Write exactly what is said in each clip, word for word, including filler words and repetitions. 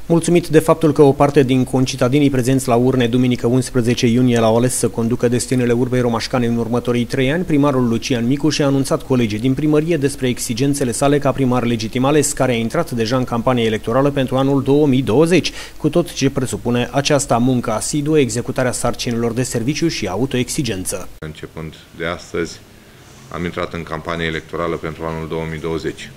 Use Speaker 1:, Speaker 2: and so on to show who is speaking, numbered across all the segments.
Speaker 1: Mulțumit de faptul că o parte din concitadinii prezenți la urne duminică unsprezece iunie l-au ales să conducă destinele urbei romașcane în următorii trei ani, primarul Lucian Micu și-a anunțat colegii din primărie despre exigențele sale ca primar legitim ales, care a intrat deja în campanie electorală pentru anul două mii douăzeci, cu tot ce presupune aceasta: muncă asiduă, executarea sarcinilor de serviciu și autoexigență.
Speaker 2: Începând de astăzi, am intrat în campanie electorală pentru anul două mii douăzeci.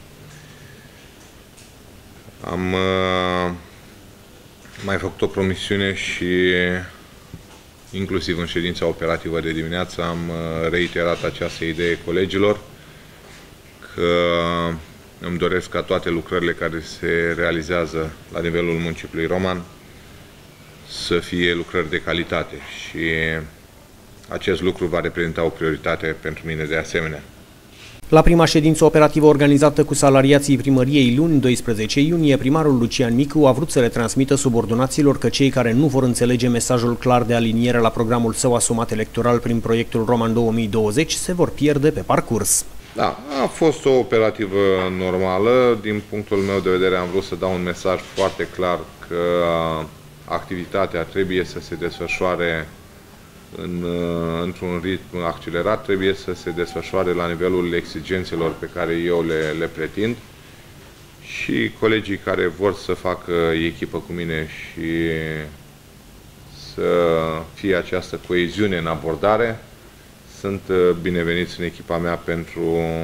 Speaker 2: Am uh, mai făcut o promisiune și inclusiv în ședința operativă de dimineață am uh, reiterat această idee colegilor, că îmi doresc ca toate lucrările care se realizează la nivelul municipiului Roman să fie lucrări de calitate și acest lucru va reprezenta o prioritate pentru mine de asemenea.
Speaker 1: La prima ședință operativă organizată cu salariații primăriei luni doisprezece iunie, primarul Lucian Micu a vrut să le transmită subordonaților că cei care nu vor înțelege mesajul clar de aliniere la programul său asumat electoral prin proiectul Roman două mii douăzeci se vor pierde pe parcurs.
Speaker 2: Da, a fost o operativă normală. Din punctul meu de vedere am vrut să dau un mesaj foarte clar că activitatea trebuie să se desfășoare în, într-un ritm accelerat, trebuie să se desfășoare la nivelul exigențelor pe care eu le, le pretind, și colegii care vor să facă echipă cu mine și să fie această coeziune în abordare sunt bineveniți în echipa mea pentru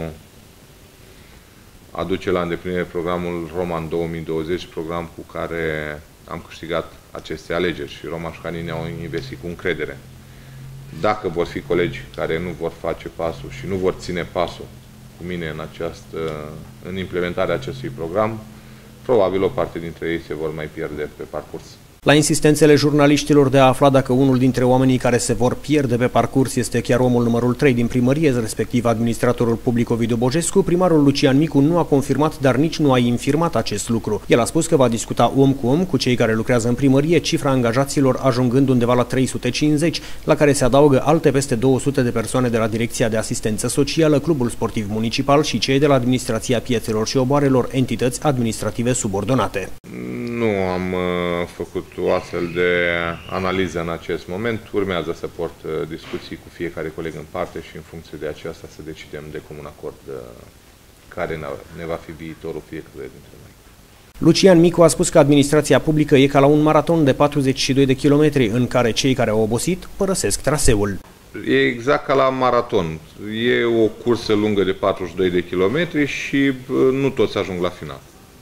Speaker 2: a duce la îndeplinire programul Roman două mii douăzeci, program cu care am câștigat aceste alegeri și romașcanii ne-au investit cu încredere. Dacă vor fi colegi care nu vor face pasul și nu vor ține pasul cu mine în, această, în implementarea acestui program, probabil o parte dintre ei se vor mai pierde pe parcurs.
Speaker 1: La insistențele jurnaliștilor de a afla dacă unul dintre oamenii care se vor pierde pe parcurs este chiar omul numărul trei din primărie, respectiv administratorul public Ovidiu Bogescu, primarul Lucian Micu nu a confirmat, dar nici nu a infirmat acest lucru. El a spus că va discuta om cu om cu cei care lucrează în primărie, cifra angajaților ajungând undeva la trei sute cincizeci, la care se adaugă alte peste două sute de persoane de la Direcția de Asistență Socială, Clubul Sportiv Municipal și cei de la Administrația Piețelor și Oboarelor, entități administrative subordonate.
Speaker 2: Nu am uh, făcut o astfel de analiză în acest moment. Urmează să port uh, discuții cu fiecare coleg în parte și în funcție de aceasta să decidem de comun acord uh, care ne va fi viitorul fiecare dintre noi.
Speaker 1: Lucian Micu a spus că administrația publică e ca la un maraton de patruzeci și doi de kilometri, în care cei care au obosit părăsesc traseul.
Speaker 2: E exact ca la maraton. E o cursă lungă de patruzeci și doi de kilometri și uh, nu toți ajung la final.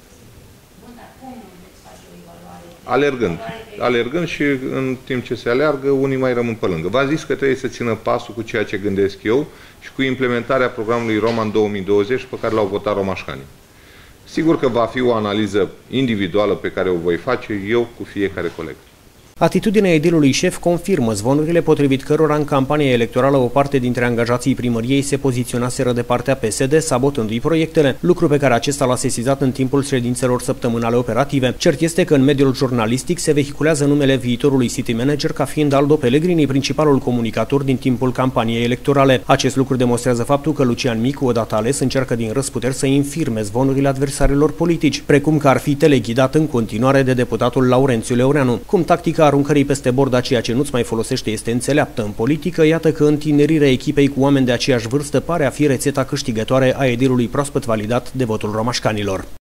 Speaker 2: Alergând. Alergând și în timp ce se aleargă, unii mai rămân pe lângă. V-am zis că trebuie să țină pasul cu ceea ce gândesc eu și cu implementarea programului Roman două mii douăzeci pe care l-au votat romașcanii. Sigur că va fi o analiză individuală pe care o voi face eu cu fiecare coleg.
Speaker 1: Atitudinea edilului șef confirmă zvonurile potrivit cărora în campania electorală o parte dintre angajații primăriei se poziționaseră de partea P S D, sabotându-i proiectele, lucru pe care acesta l-a sesizat în timpul ședințelor săptămânale operative. Cert este că în mediul jurnalistic se vehiculează numele viitorului city manager ca fiind Aldo Pellegrini, principalul comunicator din timpul campaniei electorale. Acest lucru demonstrează faptul că Lucian Micu, odată ales, încearcă din răsputeri să infirme zvonurile adversarilor politici, precum că ar fi teleghidat în continuare de deputatul Laurențiu Leoreanu. Cum tactica aruncării peste bord a ceea ce nu-ți mai folosește este înțeleaptă în politică, iată că întinerirea echipei cu oameni de aceeași vârstă pare a fi rețeta câștigătoare a edilului proaspăt validat de votul romașcanilor.